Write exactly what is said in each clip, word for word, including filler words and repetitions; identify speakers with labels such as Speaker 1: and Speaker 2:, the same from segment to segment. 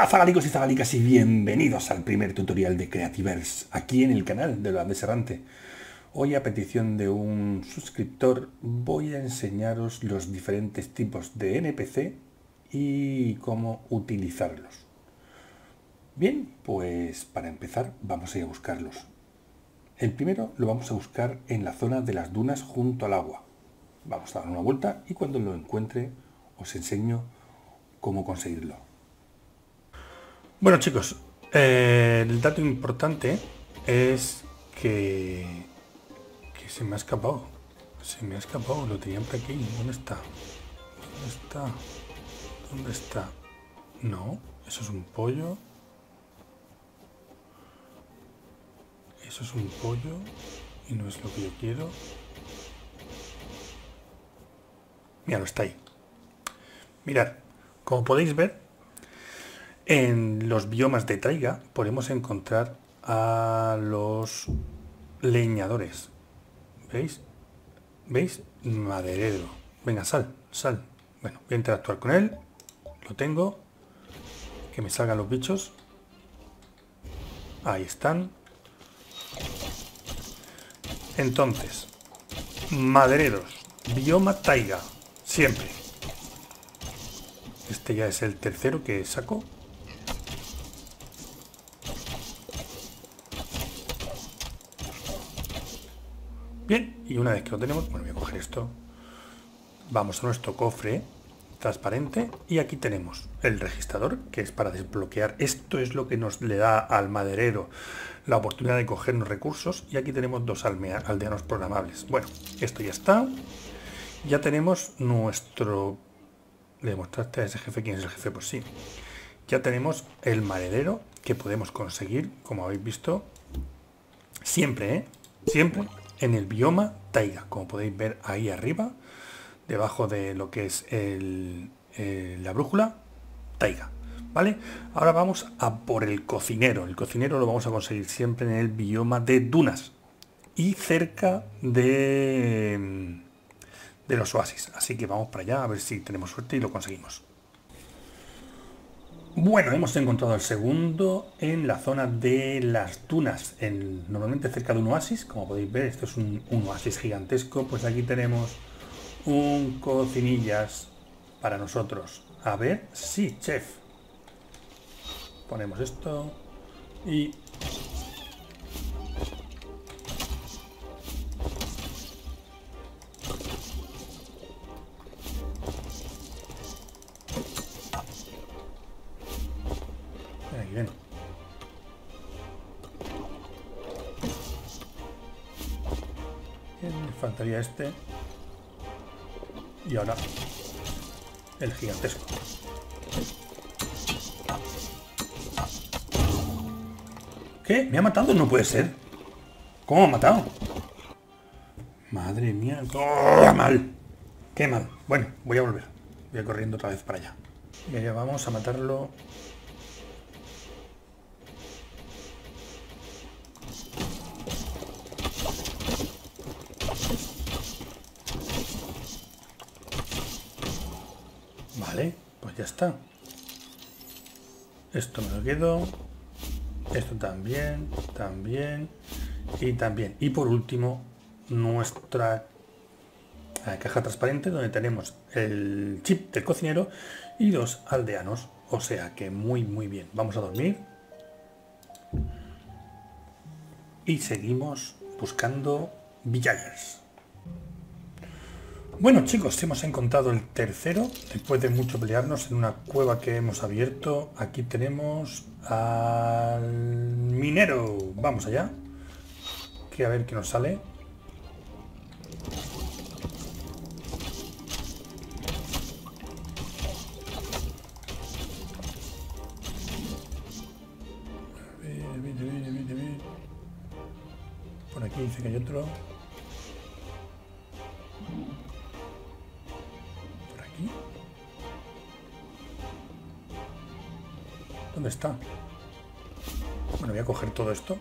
Speaker 1: Zagalicos y zagalicas, y bienvenidos al primer tutorial de Creativerse, aquí en el canal de Holandés Errante. Hoy, a petición de un suscriptor, voy a enseñaros los diferentes tipos de N P C y cómo utilizarlos. Bien, pues para empezar vamos a ir a buscarlos. El primero lo vamos a buscar en la zona de las dunas junto al agua. Vamos a dar una vuelta y cuando lo encuentre os enseño cómo conseguirlo. Bueno, chicos, eh, el dato importante es que, que se me ha escapado. Se me ha escapado, lo tenían por aquí. ¿Dónde está? ¿Dónde está? ¿Dónde está? No, eso es un pollo. Eso es un pollo y no es lo que yo quiero. Mira, está ahí. Mirad, como podéis ver, en los biomas de taiga podemos encontrar a los leñadores. ¿Veis? ¿Veis? Maderero. Venga, sal, sal. Bueno, voy a interactuar con él. Lo tengo. Que me salgan los bichos. Ahí están. Entonces, madereros. Bioma taiga. Siempre. Este ya es el tercero que saco. Bien, y una vez que lo tenemos, bueno, voy a coger esto. Vamos a nuestro cofre transparente y aquí tenemos el registrador, que es para desbloquear. Esto es lo que nos le da al maderero la oportunidad de cogernos recursos. Y aquí tenemos dos aldeanos programables. Bueno, esto ya está. Ya tenemos nuestro... ¿Le mostraste a ese jefe quién es el jefe? Pues sí. Ya tenemos el maderero que podemos conseguir, como habéis visto, siempre, ¿eh? Siempre en el bioma taiga, como podéis ver ahí arriba, debajo de lo que es el, el, la brújula, taiga, ¿vale? Ahora vamos a por el cocinero. El cocinero lo vamos a conseguir siempre en el bioma de dunas y cerca de, de los oasis. Así que vamos para allá a ver si tenemos suerte y lo conseguimos. Bueno, hemos encontrado el segundo en la zona de las dunas, en, normalmente cerca de un oasis. Como podéis ver, esto es un, un oasis gigantesco. Pues aquí tenemos un cocinillas para nosotros. A ver, sí, chef. Ponemos esto y... Aquí ven. Me faltaría este. Y ahora el gigantesco. ¿Qué? ¿Me ha matado? No puede ser. ¿Cómo me ha matado? Madre mía. ¡Oh, mal! ¡Qué mal! Bueno, voy a volver. Voy corriendo otra vez para allá. Y allá vamos a matarlo. Vale, pues ya está. Esto me lo quedo. Esto también, también y también. Y por último, nuestra caja transparente donde tenemos el chip del cocinero y dos aldeanos. O sea que muy, muy bien. Vamos a dormir. Y seguimos buscando villagers. Bueno, chicos, hemos encontrado el tercero después de mucho pelearnos en una cueva que hemos abierto. Aquí tenemos al minero. Vamos allá. Que a ver qué nos sale. Por aquí dice que hay otro. ¿Dónde está? Bueno, voy a coger todo esto.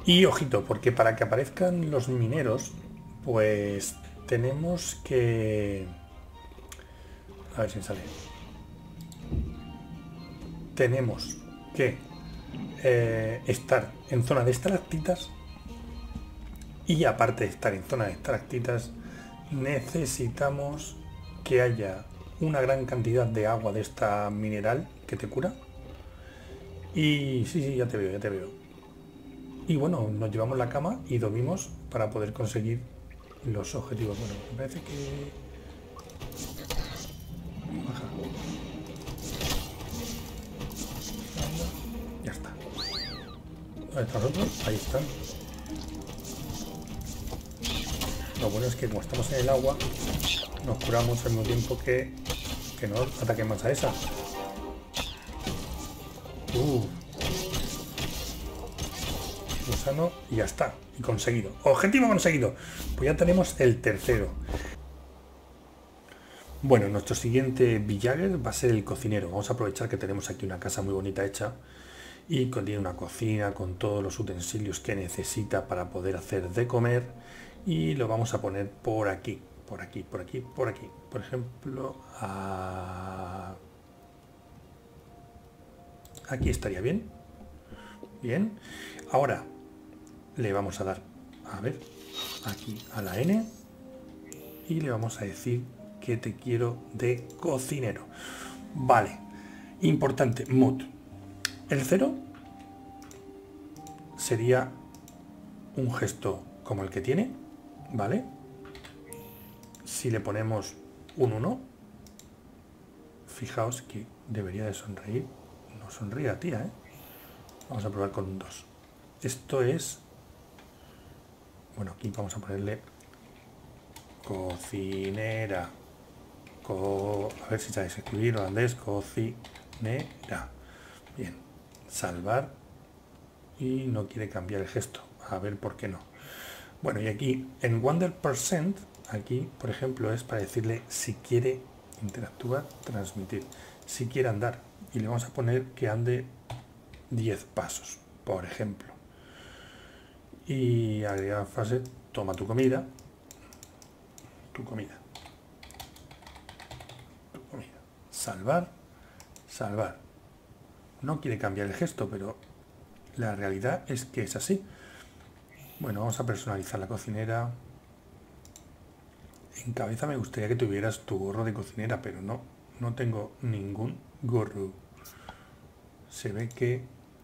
Speaker 1: Y ojito, porque para que aparezcan los mineros, pues tenemos que... A ver si sale. Tenemos que eh, estar en zona de estalactitas. Y aparte de estar en zona de estalactitas, necesitamos que haya una gran cantidad de agua de esta mineral que te cura. Y sí, sí, ya te veo, ya te veo. Y bueno, nos llevamos la cama y dormimos para poder conseguir los objetivos. Bueno, me parece que... Baja. Ya está. ¿Dónde están los otros? Ahí están. Lo bueno es que como estamos en el agua, nos curamos al mismo tiempo que, que no ataquen más a esa. Uh. Gusano y ya está. Y conseguido. Objetivo conseguido. Pues ya tenemos el tercero. Bueno, nuestro siguiente villager va a ser el cocinero. Vamos a aprovechar que tenemos aquí una casa muy bonita hecha y contiene una cocina con todos los utensilios que necesita para poder hacer de comer, y lo vamos a poner por aquí, por aquí, por aquí, por aquí. Por ejemplo, a... aquí estaría bien. Bien. Ahora le vamos a dar, a ver, aquí a la N y le vamos a decir que te quiero de cocinero. Vale, importante, mood. El cero sería un gesto como el que tiene, ¿vale? Si le ponemos un uno, fijaos que debería de sonreír. No sonría, tía, ¿eh? Vamos a probar con un dos. Esto es... Bueno, aquí vamos a ponerle cocinera. Co... A ver si sabéis escribir holandés. Cocinera. Bien. Salvar. Y no quiere cambiar el gesto. A ver por qué no. Bueno, y aquí en Wonder Percent, aquí, por ejemplo, es para decirle si quiere interactuar, transmitir. Si quiere andar. Y le vamos a poner que ande diez pasos, por ejemplo. Y agregar frase, toma tu comida. Tu comida. Tu comida. Salvar. Salvar. No quiere cambiar el gesto, pero la realidad es que es así. Bueno, vamos a personalizar la cocinera. En cabeza me gustaría que tuvieras tu gorro de cocinera, pero no, no tengo ningún gorro. Se ve que...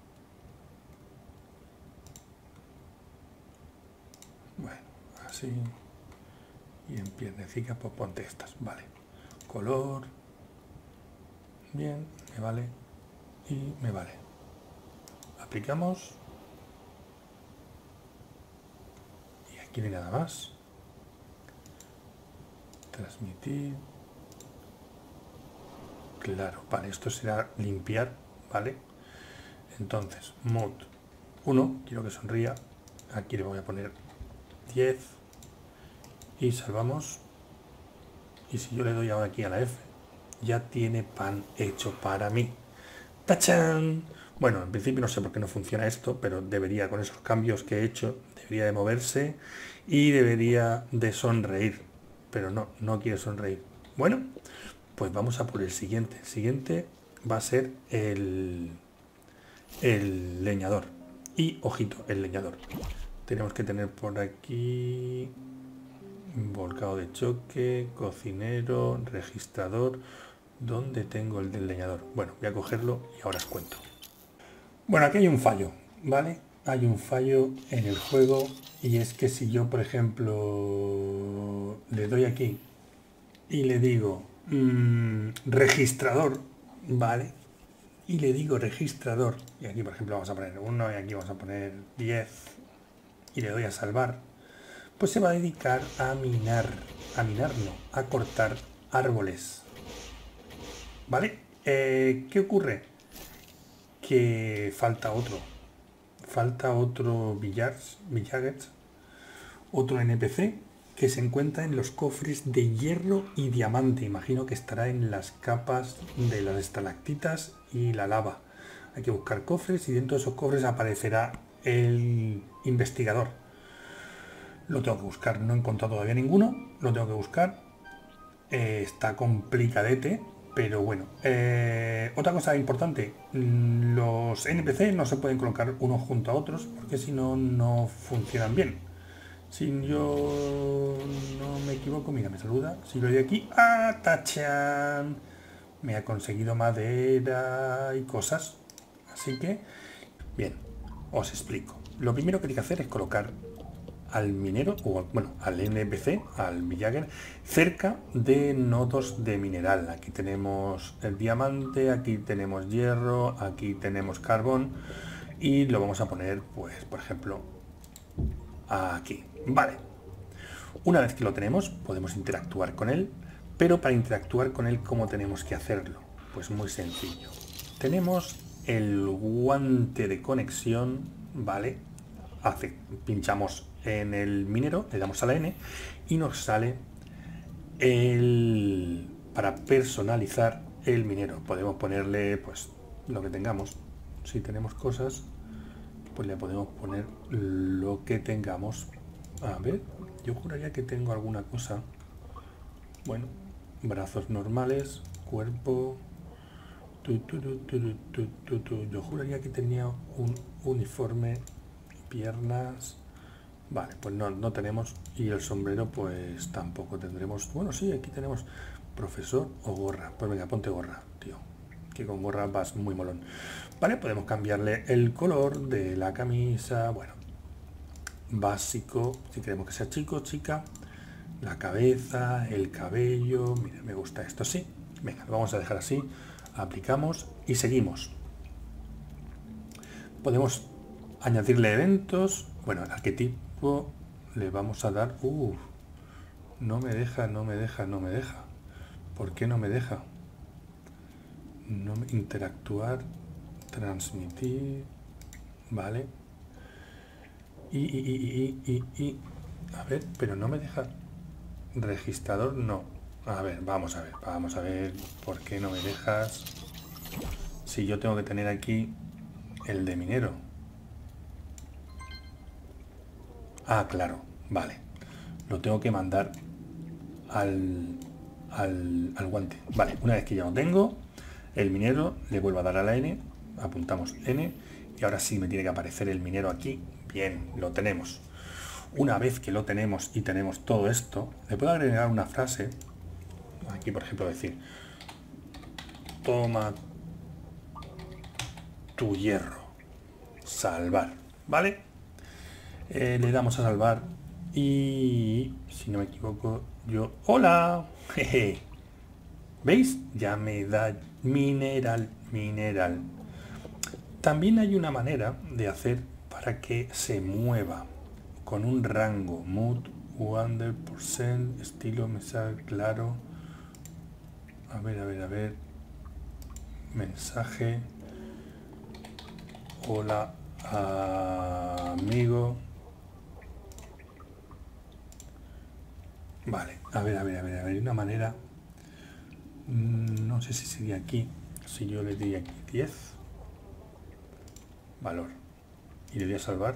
Speaker 1: Bueno, así. Y en piernecica, pues ponte estas. Vale. Color. Bien, me vale. Y me vale. Aplicamos. Y aquí no hay nada más. Transmitir. Claro, vale, esto será limpiar, ¿vale? Entonces, mood uno, quiero que sonría. Aquí le voy a poner diez. Y salvamos. Y si yo le doy ahora aquí a la F, ya tiene pan hecho para mí. ¡Tachán! Bueno, en principio no sé por qué no funciona esto, pero debería, con esos cambios que he hecho, debería de moverse y debería de sonreír. Pero no, no quiere sonreír. Bueno, pues vamos a por el siguiente. El siguiente va a ser el, el leñador. Y, ojito, el leñador. Tenemos que tener por aquí... volcado de choque, cocinero, registrador. ¿Dónde tengo el del leñador? Bueno, voy a cogerlo y ahora os cuento. Bueno, aquí hay un fallo, ¿vale? Hay un fallo en el juego, y es que si yo, por ejemplo, le doy aquí y le digo mmm, registrador, ¿vale? Y le digo registrador, y aquí, por ejemplo, vamos a poner uno y aquí vamos a poner diez, y le doy a salvar, pues se va a dedicar a minar, a minar no, a cortar árboles. ¿Vale? Eh, ¿Qué ocurre? Que falta otro. Falta otro villagers, villagers, otro N P C que se encuentra en los cofres de hierro y diamante. Imagino que estará en las capas de las estalactitas y la lava. Hay que buscar cofres y dentro de esos cofres aparecerá el investigador. Lo tengo que buscar, no he encontrado todavía ninguno, lo tengo que buscar. Eh, está complicadete, pero bueno. Eh, otra cosa importante, los N P C no se pueden colocar unos junto a otros, porque si no, no funcionan bien. Si yo no me equivoco, mira, me saluda. Si lo doy aquí, ¡ah, tachan! Me ha conseguido madera y cosas. Así que, bien, os explico. Lo primero que hay que hacer es colocar al minero, o bueno, al N P C, al villager, cerca de nodos de mineral. Aquí tenemos el diamante, aquí tenemos hierro, aquí tenemos carbón, y lo vamos a poner, pues, por ejemplo, aquí. Vale. Una vez que lo tenemos, podemos interactuar con él, pero para interactuar con él, ¿cómo tenemos que hacerlo? Pues muy sencillo. Tenemos el guante de conexión, ¿vale? Hace, pinchamos en el minero, le damos a la N y nos sale el para personalizar el minero. Podemos ponerle pues lo que tengamos. Si tenemos cosas, pues le podemos poner lo que tengamos. A ver, yo juraría que tengo alguna cosa. Bueno, brazos normales, cuerpo. Tu, tu, tu, tu, tu, tu, tu. Yo juraría que tenía un uniforme, piernas. Vale, pues no, no tenemos. Y el sombrero pues tampoco tendremos. Bueno, sí, aquí tenemos profesor o gorra. Pues venga, ponte gorra, tío, que con gorra vas muy molón. Vale, podemos cambiarle el color de la camisa. Bueno, básico, si queremos que sea chico, chica. La cabeza, el cabello. Mira, me gusta esto, sí. Venga, lo vamos a dejar así. Aplicamos y seguimos. Podemos añadirle eventos. Bueno, el arquetipo le vamos a dar. Uh, no me deja, no me deja, no me deja. ¿Por qué no me deja? No me, interactuar, transmitir. Vale. Y, y, y, y, y, y. A ver, pero no me deja. Registrador, no. A ver, vamos a ver, vamos a ver. ¿Por qué no me dejas? Si yo tengo que tener aquí el de minero. Ah, claro, vale. Lo tengo que mandar al, al, al guante. Vale, una vez que ya lo tengo, el minero, le vuelvo a dar a la N, apuntamos N, y ahora sí me tiene que aparecer el minero aquí. Bien, lo tenemos. Una vez que lo tenemos y tenemos todo esto, le puedo agregar una frase. Aquí, por ejemplo, decir: toma tu hierro. Salvar. ¿Vale? Eh, le damos a salvar. Y si no me equivoco, yo... ¡Hola! Jeje. ¿Veis? Ya me da mineral, mineral. También hay una manera de hacer para que se mueva con un rango. Mood, cien por ciento, estilo, mensaje, claro. A ver, a ver, a ver. Mensaje. Hola, amigo. Vale, a ver, a ver, a ver, a ver. Una manera. No sé si sería aquí. Si yo le doy aquí diez. Valor. Y le voy a salvar.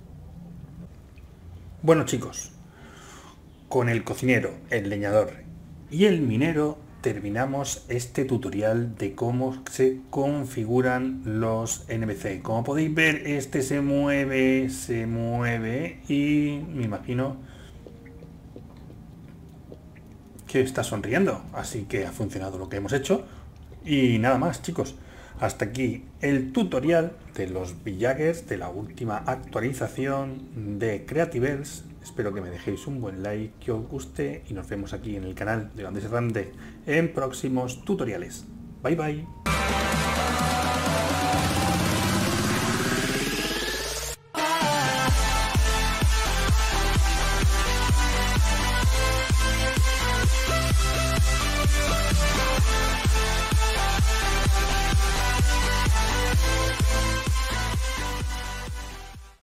Speaker 1: Bueno, chicos. Con el cocinero, el leñador y el minero terminamos este tutorial de cómo se configuran los N P C. Como podéis ver, este se mueve, se mueve y me imagino que está sonriendo. Así que ha funcionado lo que hemos hecho. Y nada más, chicos. Hasta aquí el tutorial de los villagers de la última actualización de Creativerse. Espero que me dejéis un buen like, que os guste y nos vemos aquí en el canal de Grandes Grande en próximos tutoriales. Bye bye.